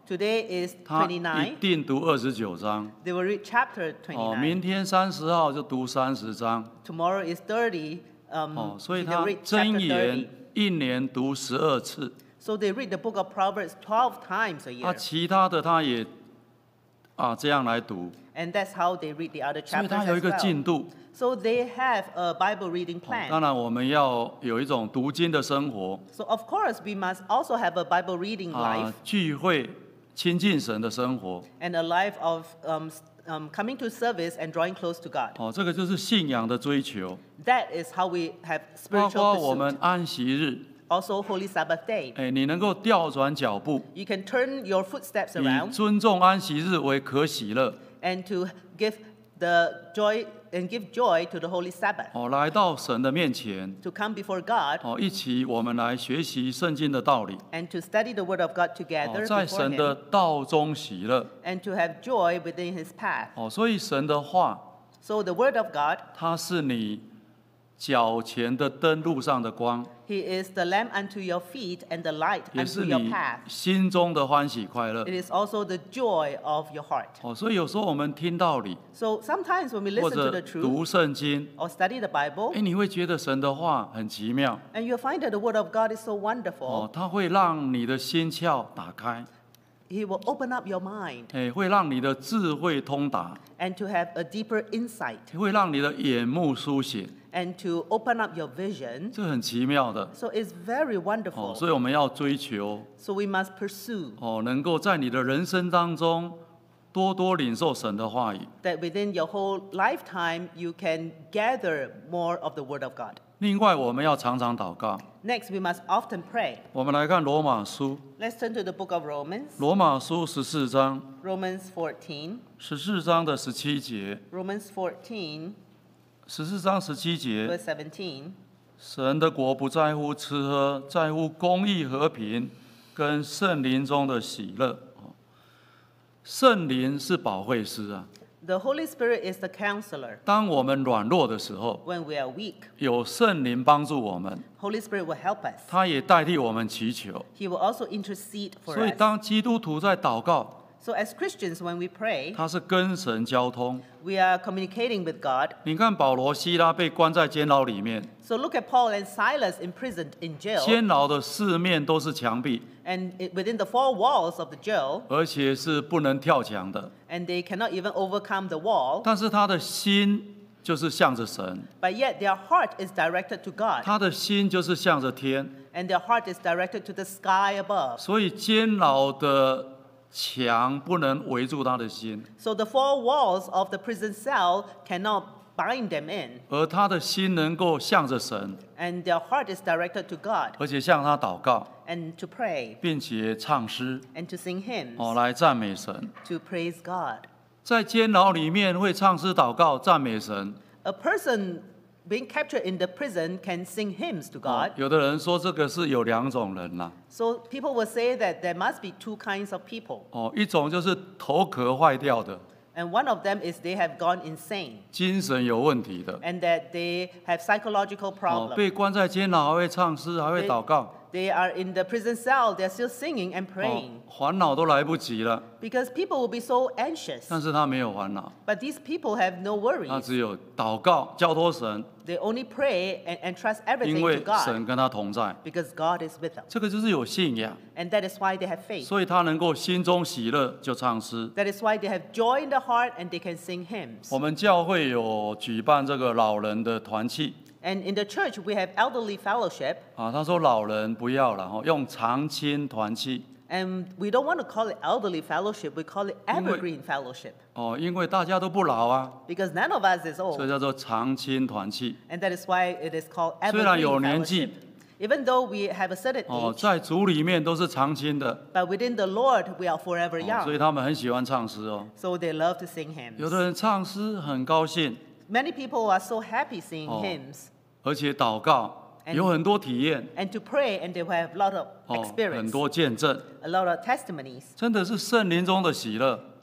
Today is 他一 twenty-nine. 定读二十九章。 They will read chapter 哦， twenty-nine. 明天三十号就读三十章。 Tomorrow is thirty. 哦， Um, 所以 they 他 read 箴 chapter 言 thirty. 一年读十二次。 So they read the book of Proverbs twelve times a 他 year. 其他的他也啊这样来读， And that's how they read the other 所以 chapters 他有一 as 个 well. 进度。 So they have a Bible reading 哦 plan. 当然，我们要有一种读经的生活 So of course we must also have a Bible reading 啊 life， 聚会亲近神的生活。 and a life of um, s- um, coming to service and drawing close to God. 哦，这个就是信仰的追求， That is how we have 包 spiritual 括我 pursuit. 们安息日， Also Holy Sabbath day. 哎，你能够调转脚步， You can turn your footsteps 以 around 尊重安息日为可喜乐。 and to give the joy and give joy to the Holy Sabbath. 哦，来到神的面前， To come before God 哦，一起我们来学习圣经的道理。 and to study the Word of God 哦， together 在 before 神的 Him 道中喜乐。 and to have joy within His path. 哦，所以神的话， So the Word of God, 它是你脚前的灯，路上的光， He is the lamp unto your feet and the light 也 unto 是 your 你 path. 心中的欢喜快乐。 It is also the joy of your heart. 哦，所以有时候我们听道理， So sometimes when we 或 listen to 者 the truth 读圣经， or study the Bible, 哎，你会觉得神的话很奇妙。 and you'll find that the Word of God is so 哦 wonderful, 它会让你的心窍打开， He will open up your mind 哎，会让你的智慧通达， and to have a deeper insight 会让你的眼目苏醒， and to open up your vision. 这很奇妙的。 So it's very 哦， wonderful. 所以我们要追求 So we must pursue 哦，能够在你的人生当中多多领受神的话语。 that within your whole lifetime you can gather more of the Word of God. 另外，我们要常常祷告。 Next, we must often pray. 我们来看罗马书， Let's turn to the book of Romans, 罗马书十四章， Romans fourteen, 十四章的十七节， Romans fourteen, 十四章十七节， verse seventeen. 神的国不在乎吃喝，在乎公义、和平，跟圣灵中的喜乐。哦圣灵是保惠师啊。 The Holy Spirit is the counselor. 当我们软弱的时候， When we are weak, 有圣灵帮助我们， Holy Spirit will help us. 他也代替我们祈求。 He will also intercede for 所以， us. 当基督徒在祷告， So as Christians, when we pray, 他是跟神交通。 we are communicating with God. 你看保罗、希拉被关在监牢里面， So look at Paul and Silas imprisoned in jail, 监牢的四面都是墙壁， and it- within the four walls of the jail, 而且是不能跳墙的。 and they cannot even overcome the wall, 但是他的心就是向着神， but yet their heart is directed to God, 他的心就是向着天。 and their heart is directed to the sky above. 所以监牢的墙不能围住他的心， So the four walls of the prison cell cannot bind them in, 而他的心能够向着神， and their heart is directed to God, 而且向他祷告， and to pray, 并且唱诗， and to sing hymns, 哦，来赞美神。 to praise God. 在监牢里面会唱诗祷告赞美神。 A person being captured in the prison can sing hymns to 哦 God. 有的人说这个是有两种人啦， So people will say that there must be two kinds of people. 哦，一种就是头壳坏掉的， And one of them is they have gone insane 精神有问题的， and that they have psychological 哦， problems. 被关在监牢还会唱诗，还会祷告， They are in the prison cell, they're still singing and 哦 praying， 烦恼都来不及了， because people will be so anxious. 但是他没有烦恼， But these people have no 他 worries. 只有祷告交托神， They only pray and, and trust 因 everything 为 to God 神跟他同在， because God is with them. 这个就是有信仰， And that is why they have faith. 所以他能够心中喜乐就唱诗。 That is why they have joy in the heart and they can sing hymns. 我们教会有举办这个老人的团契 And in the church, we have elderly fellowship, 啊，他说老人不要了，哦，用长青团契 and we don't want to call it elderly fellowship, we call it evergreen fellowship, 哦，因为大家都不老啊， because none of us is 所以 old. 叫做长青团契。 And that is why it is called 虽然 evergreen 有年纪 fellowship. Even though we have a certain 哦， age, 在主里面都是长青的， but within the Lord, we are forever 哦所以 young. 他们很喜欢唱诗哦。 So they love to sing 有 hymns. 的人唱诗很高兴， Many people are so happy singing Oh. hymns 而且祷告 And- 有很多体验 and to pray, and they will have a lot of 哦，很 experience, 多见证， a lot of testimonies. 真的是圣灵中的喜乐。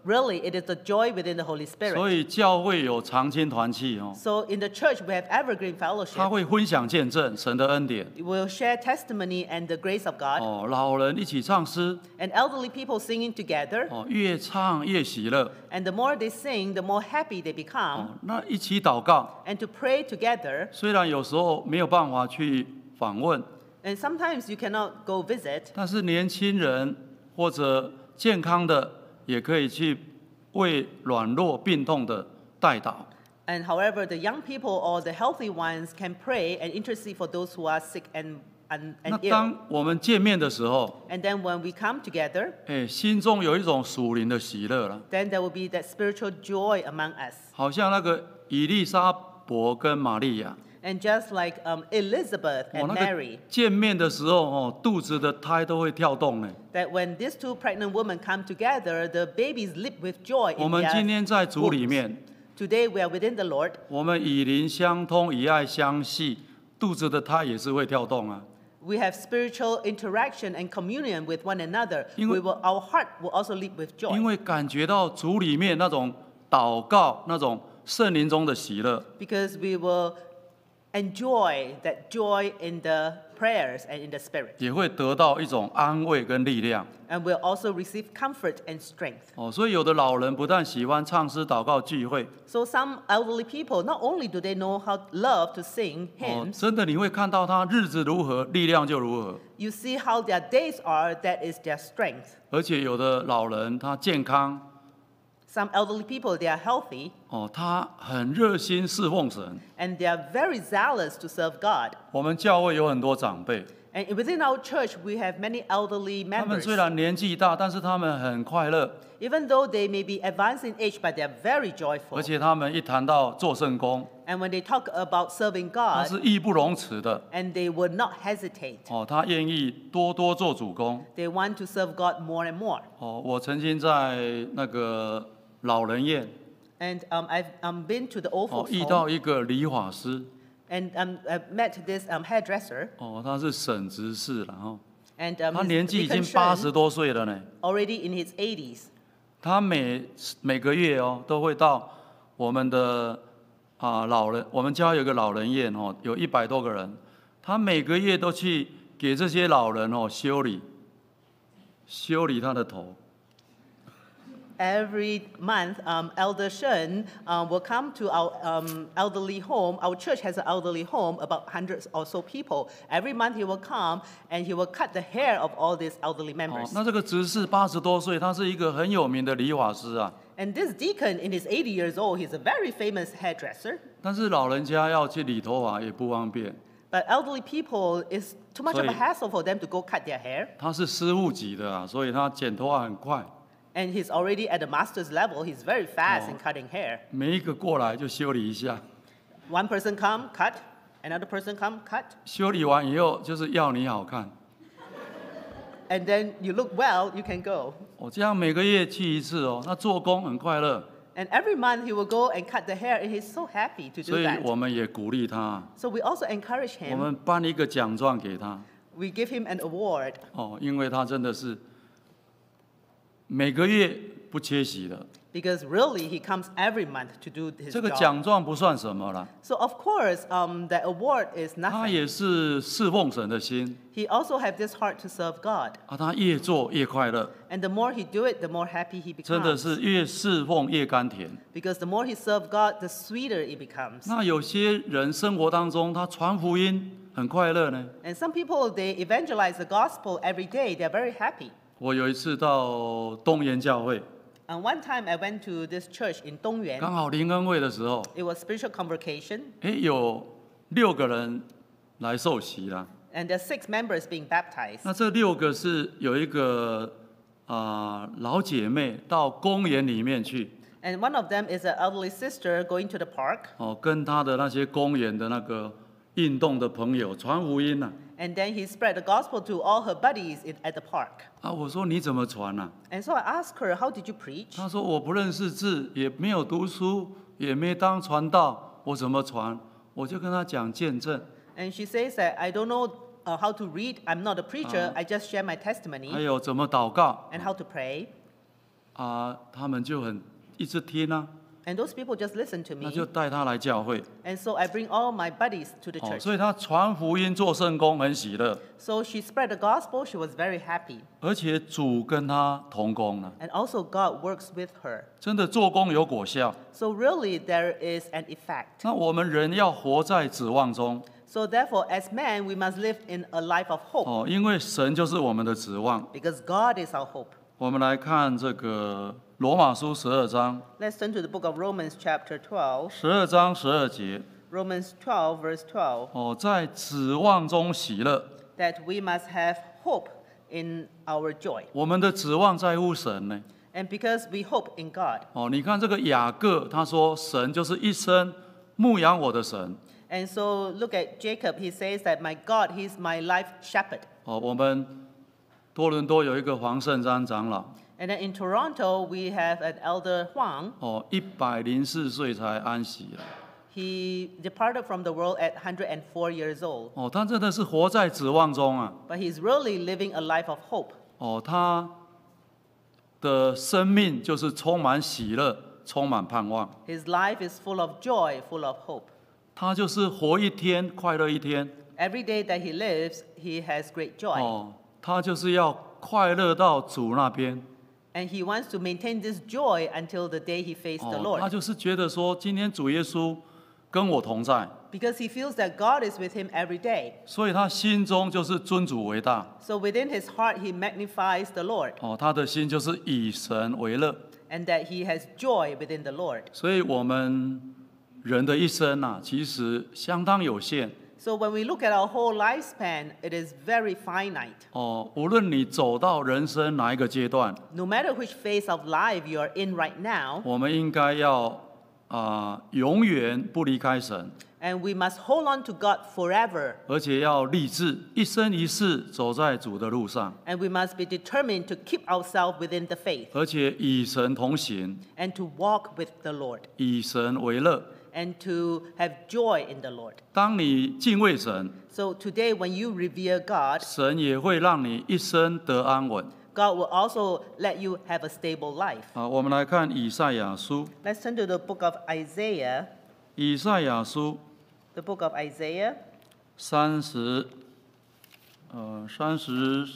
really, it is the joy within the Holy 所 Spirit. 以教会有常青团契哦， So in the church, we have evergreen 他 fellowship. 会分享见证神的恩典 We'll share testimony and the grace of God. 哦，老人一起唱诗 And elderly people singing together. 哦，越唱越喜乐 And the more they sing, the more happy they 哦 become. 那一起祷告， And to pray together. 虽然有时候没有办法去访问， And sometimes you cannot go visit. 但是年轻人或者健康的也可以去为软弱病痛的代祷。 And however, the young people or the healthy ones can pray and intercede for those who are sick and, and, 那 and ill. 当我们见面的时候， And then when we come together, 哎，心中有一种属灵的喜乐了， then there will be that spiritual joy among us. 好像那个以利沙伯跟玛利亚， And just like um, Elizabeth 哦， and 那 Mary, 个见面的时候哦，肚子的胎都会跳动呢。 that when these two pregnant women come together, the babies leap with joy 我 in 们今 their 天在主里 wombs. 面， Today we are within the Lord. 我们以灵相通，以爱相系，肚子的胎也是会跳动啊。 We have spiritual interaction and communion with one another. 因为- We will, our heart will also leap with 因 joy 为感觉到主里面那种祷告、那种圣灵中的喜乐， because we will enjoy that joy in the prayers and in the spirit. 也会得到一种安慰跟力量。 And we'll also receive comfort and strength. 哦，所以有的老人不但喜欢唱诗、祷告、聚会， So some elderly people, not only do they know how love to sing 哦， hymns, 真的你会看到他日子如何，力量就如何。 you see how their days are, that is their strength. 而且有的老人他健康， Some elderly people, they are healthy 哦，他很热心侍奉神。 and they are very zealous to serve God. 我们教会有很多长辈， And within our church, we have many elderly 他们 members. 虽然年纪大，但是他们很快乐， Even though they may be advanced in age, but they are very 而 joyful. 且他们一谈到做圣工， And when they talk about serving 他 God, 是义不容辞的。 and they will not hesitate. 哦，他愿意多多做主工。 They want to serve God more and more. 哦，我曾经在那个老人院， And um, I've um, been to the old 哦， folks 遇 home, 到一个理发师， and um, I've met this um, hairdresser, 哦，他是省执事，然后 and um, 他 he's 年纪已经八十 deconstructed, 多岁了呢。 already in his eighties. 他每每个月哦都会到我们的啊、老人，我们家有个老人院哦，有一百多个人，他每个月都去给这些老人哦修理，修理他的头。 Every month, um, Elder Shen uh, will come to our um, elderly home. Our church has an elderly home, about hundreds or so people. Every month he will come and he will cut the hair of all these elderly 哦 members.， 那这个执事八十多岁，他是一个很有名的理发师啊。 And this deacon, in his eighty years old, he's a very famous hairdresser. 但是老人家要去理头发也不方便， But elderly people, it's too much of a So- hassle for them to go cut their hair. 他是师傅级的啊，所以他剪头发很快， And he's already at the master's level. He's very fast in cutting hair. 每一个过来就修理一下， One person come, cut. Another person come, cut. 修理完以后就是要你好看。 And then you look well, you can go. 我这样每个月去一次哦，他做工很快乐， And every month he will go and cut the hair, and he's so happy to 所 do 以 that. 我们也鼓励他， So we also encourage 我 him. 们颁一个奖状给他 We give him an award 哦，因为他真的是每个月不缺席的。 because really he comes every month to do his 这个 job. 奖状不算什么了， So of course, um, the award is 他 nothing. 也是侍奉神的心 He also have this heart to serve God. 啊，他越做越快乐， And the more he do it, the more happy he 真的 becomes. 是越侍奉越甘甜。 Because the more he serve God, the sweeter it becomes. 那有些人生活当中，他传福音很快乐呢。 And some people, they evangelize the gospel every day. They're very happy. 我有一次到东岩教会， And one time I went to this church in 刚 Dongyuan. 好灵恩会的时候， It was spiritual convocation. 哎，有六个人来受洗啦。 And there are six members being baptized. 那这六个是有一个啊、老姐妹到公园里面去， And one of them is an elderly sister going to the park. 哦，跟她的那些公园的那个运动的朋友传福音呐、 And then he spread the gospel to all her buddies in, at the park. 啊。我说你怎么传呐、 And so I asked her, how did you preach? 她说我不认识字，也没有读书，也没当传道，我怎么传？我就跟她讲见证， And she says that I don't know uh, how to read. I'm not a preacher. Uh-huh. I just share my 还 testimony 有怎么祷告。 and how to pray. 啊，他们就很一直听啊， And those people just listen to 那 me. 就带他来教会。 And so I bring all my buddies to the 哦， church. 所以他传福音做圣工很喜乐， So she spread the gospel. She was very happy. 而且主跟他同工了， And also God works with her. 真的做工有果效。 So really there is an effect. 那我们人要活在指望中 So therefore, as men, we must live in a life of hope 哦，因为神就是我们的指望。 because God is our hope. 我们来看这个罗马书十二章， Let's turn to the book of Romans chapter twelve. 十二章十二节 Romans twelve verse twelve. 哦，在指望中喜乐。 That we must have hope in our joy. 我们的指望在乎神呢。 And because we hope in God. 哦，你看这个雅各，他说神就是一生牧养我的神。 And so look at Jacob. He says that my God, he's my life shepherd. 哦，我们多伦多有一个黄圣山长老， And then in Toronto, we have an elder Huang. 哦，一百零四岁才安息了。 He departed from the world at one hundred four years old. 哦，他真的是活在指望中啊。 But he's really living a life of hope. 哦，他的生命就是充满喜乐，充满盼望。 His life is full of joy, full of hope. 他就是活一天，快乐一天。 Every day that he lives, he has great joy. 哦，他就是要快乐到主那边。 And he wants to maintain this joy until the day he faces the 哦，他 Lord. 就是觉得说，今天主耶稣跟我同在， Because he feels that God is with him every day. 所以他心中就是尊主为大。 So within his heart, he magnifies the Lord. 哦，他的心就是以神为乐。 And that he has joy within the Lord. 所以我们人的一生啊，其实相当有限。 So when we look at our whole lifespan, it is very finite. 哦，无论你走到人生哪一个阶段， No matter which phase of life you are in right now, 我们应该要啊、永远不离开神， and we must hold on to God forever, 而且要立志一生一世走在主的路上， and we must be determined to keep ourselves within the faith, 而且以神同行， and to walk with the Lord, 以神为乐。 and to have joy in the Lord. 当你敬畏神， So today, when you revere God, 神也会让你一生得安稳。 God will also let you have a stable life. 好，我们来看以赛亚书， Let's turn to the book of Isaiah. 以赛亚书 The book of Isaiah, 三十，呃，三十，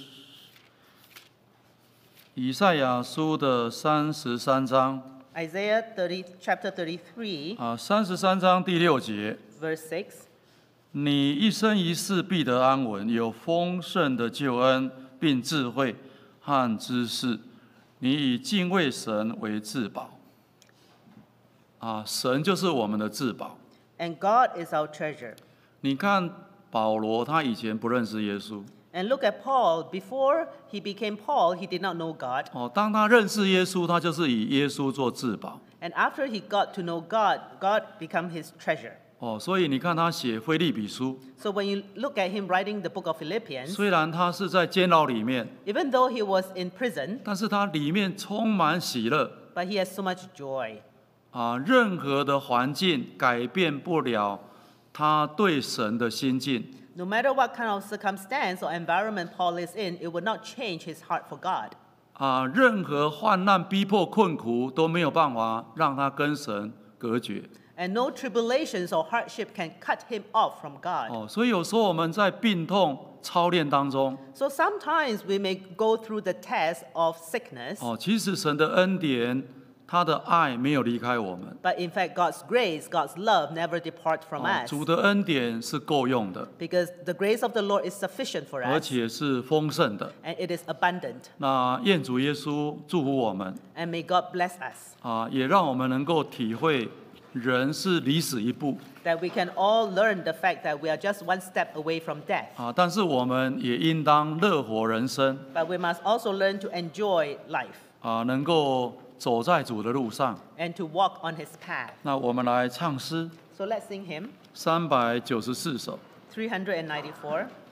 以赛亚书的三十三章 Isaiah thirty, chapter thirty-three, 啊，三十三章第六节， verse six. 你一生一世必得安稳，有丰盛的救恩，并智慧和知识。你以敬畏神为至宝。啊，神就是我们的至宝。 And God is our treasure. 你看保罗，他以前不认识耶稣。 And look at Paul. Before he became Paul, he did not know God. 哦，当他认识耶稣，他就是以耶稣做至宝。 And after he got to know God, God became his treasure. 哦，所以你看他写腓立比书， So when you look at him writing the book of Philippians, 虽然他是在监牢里面， even though he was in prison, 但是他里面充满喜乐。 but he has so much joy. 啊，任何的环境改变不了他对神的心境。 No matter what kind of circumstance or environment Paul is in, it would not change his heart for God. 啊，任何患难、逼迫、困苦都没有办法让他跟神隔绝。 And no tribulations or hardship can cut him off from God. 哦，所以有时候我们在病痛操练当中， So sometimes we may go through the test of sickness, 哦，其实神的恩典、他的爱没有离开我们。 but in fact, God's grace, God's love never depart from 哦， us. 主的恩典是够用的， Because the grace of the Lord is sufficient for 而 us, 且是丰盛的。 and it is abundant. 那愿主耶稣祝福我们 And may God bless us, 啊，也让我们能够体会人是离死一步 that we can all learn the fact that we are just one step away from death. 啊，但是我们也应当乐活人生 But we must also learn to enjoy life 啊，能够走在主的路上。 and to walk on his path. 那我们来唱诗 So let's sing hymn 三百九十四首。 three ninety-four.